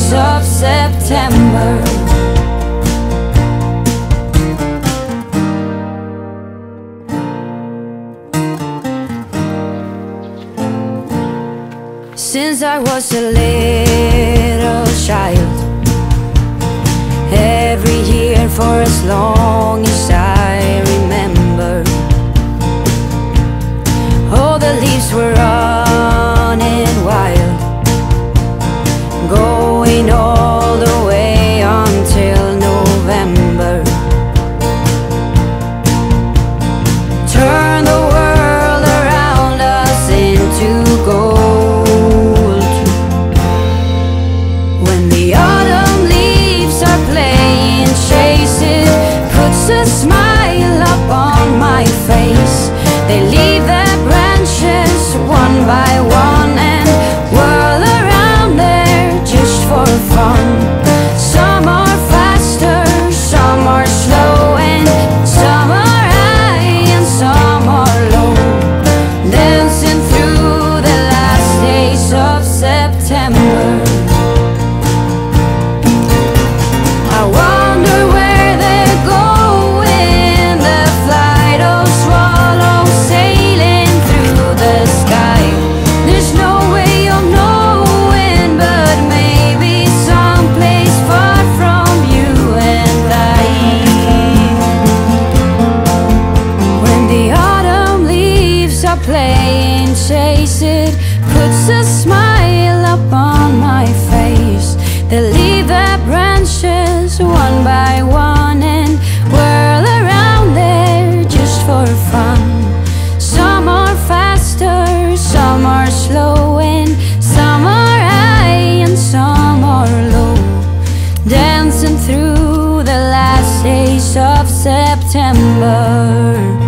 days of September. Since I was a little child, every year for as long as I remember, all the leaves were running wild, going all the way until November. Turn the world around us into gold. When the autumn leaves are playing chase, it puts a smile up on my face. They leave their branches one by one and whirl around there just for fun. Some are faster, some are slow, and some are high and some are low, dancing through the last days of September. I wonder where they're going, the flight of swallows sailing through the sky. There's no way of knowing, but maybe someplace far from you and I. When the autumn leaves are playing chase, it puts a smile up on my face. They leave their branches one by one and whirl around there just for fun. Some are faster, some are slow, and some are high and some are low, dancing through the last days of September.